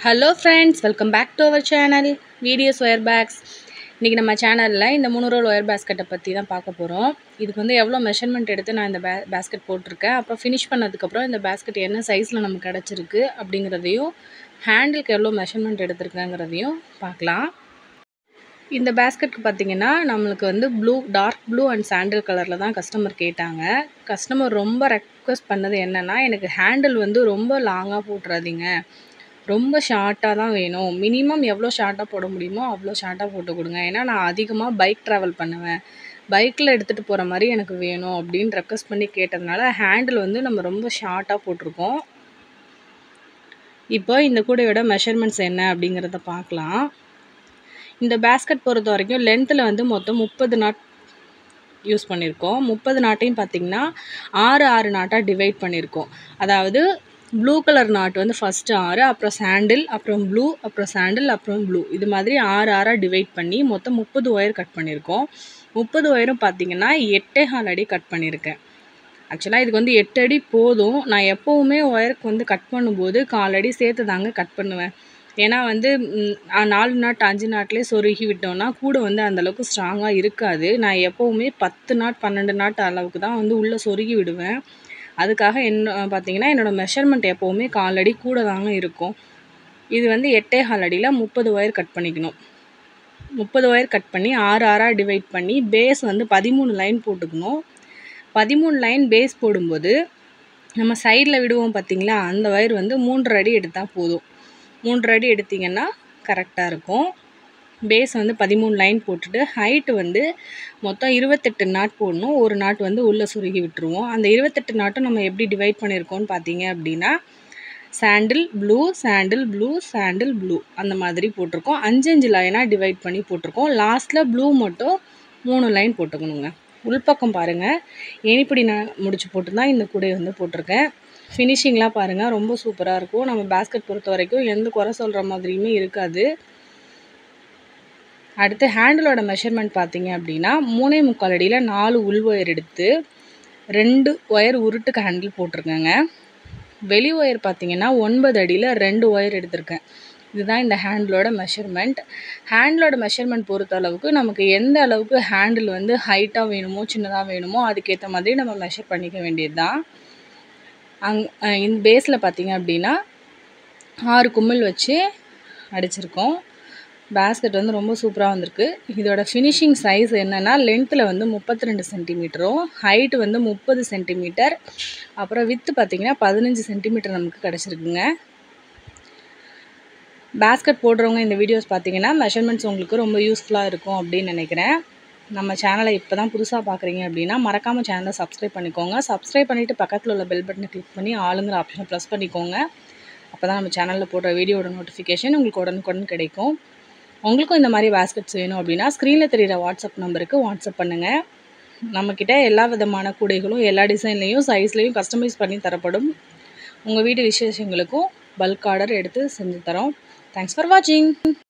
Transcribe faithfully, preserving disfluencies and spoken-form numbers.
Hello friends, welcome back to our channel Videos Wirebags. இன்னைக்கு நம்ம சேனல்ல இந்த மூணு ரோல் ஒயர் பாஸ்கெட்டை பத்தி தான் பார்க்க போறோம். இதுக்கு வந்து எவ்வளவு மெஷர்மென்ட் எடுத்து நான் இந்த பாஸ்கெட் போட்டுருக்கேன். அப்புறம் finish பண்ணதுக்கு அப்புறம் இந்த பாஸ்கெட் என்ன சைஸ்ல நமக்கு கிடைச்சிருக்கு அப்படிங்கறதையும் ஹேண்டிலுக்கு எவ்வளவு மெஷர்மென்ட் எடுத்துர்க்கங்கறதையும் பார்க்கலாம். இந்த பாஸ்கெட்க்கு பாத்தீங்கன்னா நமக்கு வந்து blue dark blue and sandal கலர்ல தான் கஸ்டமர் கேட்டாங்க. கஸ்டமர் ரொம்ப ரெக்வெஸ்ட் பண்ணது என்னன்னா எனக்கு ஹேண்டில் வந்து ரொம்ப லாங்கா போட்றாதீங்க. ரொம்ப ஷார்ட்டா தான் வேணும். மினிமம் எவ்வளோ ஷார்ட்டா போட முடியுமோ அவ்வளோ ஷார்ட்டா போட்டு கொடுங்க. ஏன்னா நான் அதிகமா பைக் டிராவல் பண்ணுவேன். பைக்ல எடுத்துட்டு போற மாதிரி எனக்கு வேணும் அப்படின்னு ரெக்வெஸ்ட் பண்ணி கேட்டதனால ஹேண்டில் வந்து நம்ம ரொம்ப ஷார்ட்டா போட்டுருக்கோம். இப்போ இந்த கூடையோட மெஷர்மென்ட்ஸ் என்ன அப்படிங்கறத பார்க்கலாம். இந்த பாஸ்கெட் பொறுத்த வரைக்கும் லென்த்ல வந்து மொத்தம் முப்பது நாட் யூஸ் பண்ணிருக்கோம். முப்பது நாட்டையும் பாத்தீங்கன்னா ஆறு ஆறு நாட்டா டிவைட் பண்ணிருக்கோம். அதாவது ப்ளூ கலர் நாட் வந்து ஃபர்ஸ்ட் ஆறு, அப்புறம் சாண்டில், அப்புறம் ப்ளூ, அப்புறம் சாண்டில், அப்புறம் ப்ளூ. இது மாதிரி ஆறு ஆறா டிவைட் பண்ணி மொத்தம் முப்பது ஒயர் கட் பண்ணிருக்கோம். முப்பது ஒயரும் பாத்தீங்கன்னா எட்டு கால் அடி கட் பண்ணிருக்கேன். ஆக்சுவலா இதுக்கு வந்து எட்டு அடி போதும். நான் எப்பவுமே ஒயருக்கு வந்து கட் பண்ணும்போது கால் அடி சேர்த்து தாங்க கட் பண்ணுவேன். ஏன்னா வந்து நாலு நாட் அஞ்சு நாட்லயே சொருகி விட்டோம்னா கூட வந்து அந்த அளவுக்கு ஸ்ட்ராங்கா இருக்காது. நான் எப்பவுமே பத்து நாட் பன்னெண்டு நாட் அளவுக்கு தான் வந்து உள்ள சொருகி விடுவேன். அதுக்காக என்ன பாத்தீங்கன்னா என்னோட மெஷர்மென்ட் எப்பவுமே கால் அடி கூட தாங்க இருக்கும். இது வந்து எட்டு கால் அடியில முப்பது ஒயர் கட் பண்ணிக்கணும். முப்பது ஒயர் கட் பண்ணி ஆறு ஆறா டிவைட் பண்ணி பேஸ் வந்து பதிமூணு லைன் போட்டுக்கணும். பதிமூணு லைன் பேஸ் போடும்போது நம்ம சைடுல விடுவோம் பாத்தீங்களா அந்த ஒயர் வந்து மூன்றரை அடி எடுத்தா போதும். மூன்றரை அடி எடுத்தீங்கன்னா கரெக்ட்டா இருக்கும். பேஸ் வந்து பதிமூணு லைன் போட்டுட்டு ஹைட் வந்து மொத்தம் இருபத்தெட்டு நாட் போடணும். ஒரு நாட் வந்து உள்ள சொருகி விட்டுருவோம். அந்த இருபத்தெட்டு நாட்டும் நம்ம எப்படி டிவைட் பண்ணிருக்கோம்னு பாத்தீங்க அப்படின்னா sandal blue sandal blue sandal blue அந்த மாதிரி போட்டுருக்கோம். அஞ்சு அஞ்சு லைனா டிவைட் பண்ணி போட்டுருக்கோம். லாஸ்ட்ல ப்ளூ மட்டும் மூணு லைன் போட்டுக்கணுங்க. உள்பக்கம் பாருங்க. ஏணிப்படி நான் முடிச்சு போட்டு தான் இந்த கூடை வந்து போட்டிருக்கேன். ஃபினிஷிங்லாம் பாருங்க ரொம்ப சூப்பரா இருக்கும். நம்ம பாஸ்கெட் பொறுத்த வரைக்கும் எந்த குறை சொல்ற மாதிரியுமே இருக்காது. அடுத்து ஹேண்டிலோட மெஷர்மென்ட் பாத்தீங்க அப்படின்னா மூணே முக்கால் அடியில நாலு உள் ஒயர் எடுத்து ரெண்டு ஒயர் உருட்டுக்கு ஹேண்டில் போட்டிருக்கேங்க. வெளி ஒயர் பாத்தீங்கன்னா ஒன்பது அடியில ரெண்டு ஒயர் எடுத்திருக்கேன். இதுதான் இந்த ஹேண்டிலோட மெஷர்மென்ட். ஹேண்டிலோட மெஷர்மென்ட் பொறுத்த அளவுக்கு நமக்கு எந்த அளவுக்கு ஹேண்டில் வந்து ஹைட்டா வேணுமோ சின்னதா வேணுமோ அதுக்கேற்ற மாதிரி நம்ம மெஷர் பண்ணிக்க வேண்டியதுதான். அங் இந்த பேஸ்ல பாத்தீங்க அப்படின்னா ஆறு குமிழ் வச்சு அடிச்சிருக்கோம். பாஸ்கெட் வந்து ரொம்ப சூப்பரா வந்திருக்கு. இதோட ஃபினிஷிங் சைஸ் என்னன்னா லென்த்ல வந்து முப்பத்தி ரெண்டு சென்டிமீட்டரும் ஹைட் வந்து முப்பது சென்டிமீட்டர் அப்புறம் வித் பாத்தீங்கன்னா பதினஞ்சு சென்டிமீட்டர் நமக்கு கிடைச்சிருக்குங்க. பாஸ்கெட் போடுறவங்க இந்த வீடியோஸ் பாத்தீங்கன்னா மெஷர்மென்ட்ஸ் உங்களுக்கு ரொம்ப யூஸ்ஃபுல்லா இருக்கும் அப்படின்னு நினைக்கிறேன். நம்ம சேனலை இப்பதான் புதுசா பாக்குறீங்க அப்படின்னா மறக்காம சேனலை சப்ஸ்கிரைப் பண்ணிக்கோங்க. சப்ஸ்கிரைப் பண்ணிட்டு பக்கத்துல உள்ள பெல் பட்டனை கிளிக் பண்ணி ஆளுங்கிற ஆப்ஷனை ப்ரெஸ் பண்ணிக்கோங்க. அப்பதான் நம்ம சேனல்ல போடுற வீடியோட நோட்டிஃபிகேஷன் உங்களுக்கு உடனுக்குடன் கிடைக்கும். உங்களுக்கும் இந்த மாதிரி பாஸ்கெட்ஸ் வேணும் அப்படின்னா ஸ்க்ரீன்ல தெரியுற வாட்ஸ்அப் நம்பருக்கு வாட்ஸ்அப் பண்ணுங்க. நம்மக்கிட்ட எல்லா விதமான கூடைகளும் எல்லா டிசைன்லையும் சைஸ்லையும் கஸ்டமைஸ் பண்ணி தரப்படும். உங்கள் வீட்டு விசேஷங்களுக்கும் பல்க் ஆர்டர் எடுத்து செஞ்சு தரோம். தேங்க்ஸ் ஃபார் வாட்சிங்.